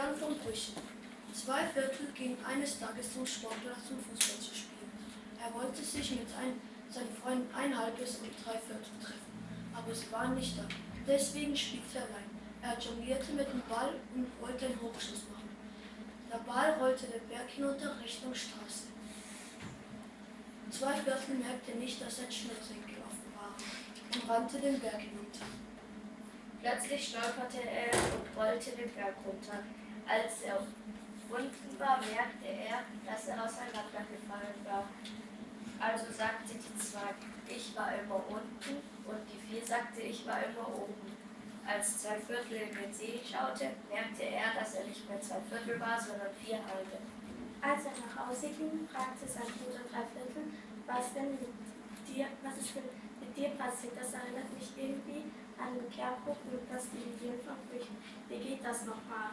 Bern von Brüchen. 2/4 ging eines Tages zum Sportplatz zum Fußball zu spielen. Er wollte sich mit seinen Freunden 1/2 und 3/4 treffen, aber sie waren nicht da. Deswegen spielte er allein. Er jonglierte mit dem Ball und wollte einen Hochschuss machen. Der Ball rollte den Berg hinunter Richtung Straße. 2/4 merkte nicht, dass ein Schnürsenkel gelaufen war und rannte den Berg hinunter. Plötzlich stolperte er und rollte den Berg runter. Als er unten war, merkte er, dass er auseinandergefallen war. Also sagte die 2, ich war immer unten, und die 4 sagte, ich war immer oben. Als 2/4 in den See schaute, merkte er, dass er nicht mehr 2/4 war, sondern 4/2. Als er nach Hause ging, fragte sein Bruder 3/4, was ist denn mit dir passiert? Das erinnert mich irgendwie an den Kerbruch und das Dividieren von Brüchen. Wie geht das nochmal?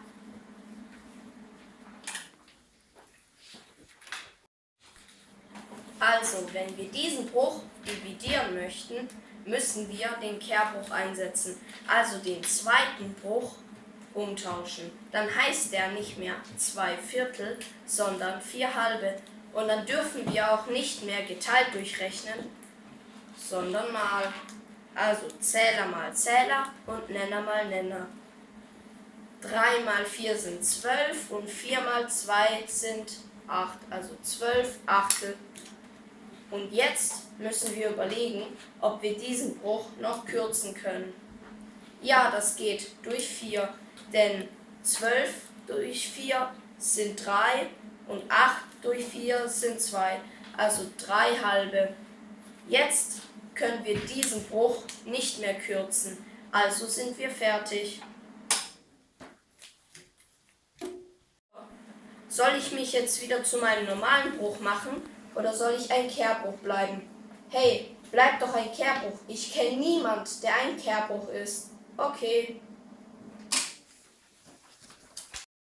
Also, wenn wir diesen Bruch dividieren möchten, müssen wir den Kehrbruch einsetzen, also den zweiten Bruch umtauschen. Dann heißt der nicht mehr 2/4, sondern 4/2. Und dann dürfen wir auch nicht mehr geteilt durchrechnen, sondern mal. Also Zähler mal Zähler und Nenner mal Nenner. 3 mal 4 sind 12 und 4 mal 2 sind 8, also 12/8. Und jetzt müssen wir überlegen, ob wir diesen Bruch noch kürzen können. Ja, das geht durch 4, denn 12 durch 4 sind 3 und 8 durch 4 sind 2, also 3/2. Jetzt können wir diesen Bruch nicht mehr kürzen, also sind wir fertig. Soll ich mich jetzt wieder zu meinem normalen Bruch machen oder soll ich ein Kehrbruch bleiben? Hey, bleib doch ein Kehrbruch. Ich kenne niemand, der ein Kehrbruch ist. Okay.